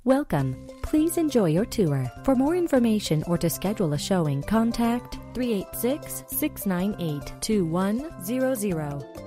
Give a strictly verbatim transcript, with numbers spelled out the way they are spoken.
Welcome. Please enjoy your tour. For more information or to schedule a showing, contact three eight six, six nine eight, two one zero zero.